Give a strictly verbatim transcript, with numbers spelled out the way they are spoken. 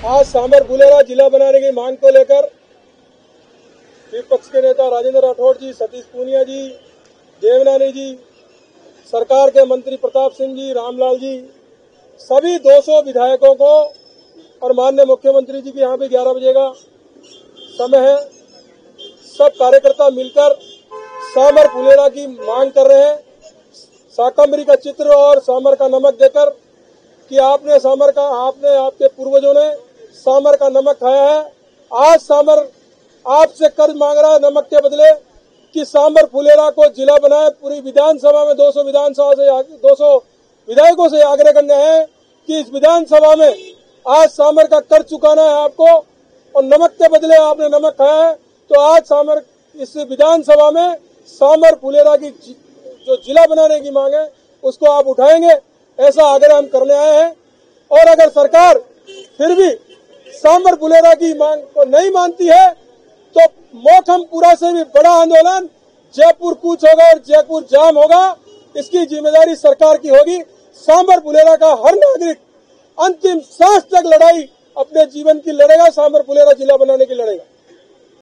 आज सांभर फुलेरा जिला बनाने की मांग को लेकर विपक्ष के नेता राजेंद्र राठौड़ जी, सतीश पूनिया जी, देवनानी जी, सरकार के मंत्री प्रताप सिंह जी, रामलाल जी, सभी दो सौ विधायकों को और माननीय मुख्यमंत्री जी के यहाँ भी ग्यारह बजे का समय है। सब कार्यकर्ता मिलकर सांभर फुलेरा की मांग कर रहे हैं। शाकंभरी का चित्र और सांभर का नमक देकर कि आपने सांभर का आपने आपके पूर्वजों ने सांभर का नमक खाया है। आज सांभर आपसे कर्ज मांग रहा है नमक के बदले कि सांभर फुलेरा को जिला बनाए। पूरी विधानसभा में दो सौ विधानसभा से दो सौ विधायकों से आग्रह करने हैं कि इस विधानसभा में आज सांभर का कर्ज चुकाना है आपको, और नमक के बदले आपने नमक खाया है। तो आज सांभर इस विधानसभा में सांभर फुलेरा की जो जिला बनाने की मांग है उसको आप उठाएंगे, ऐसा आग्रह हम करने आए हैं। और अगर सरकार फिर भी सांभर फुलेरा की मांग को नहीं मानती है तो मोखमपुरा से भी बड़ा आंदोलन जयपुर कूच होगा और जयपुर जाम होगा। इसकी जिम्मेदारी सरकार की होगी। सांभर फुलेरा का हर नागरिक अंतिम सांस तक लड़ाई अपने जीवन की लड़ेगा, सांभर फुलेरा जिला बनाने की लड़ेगा।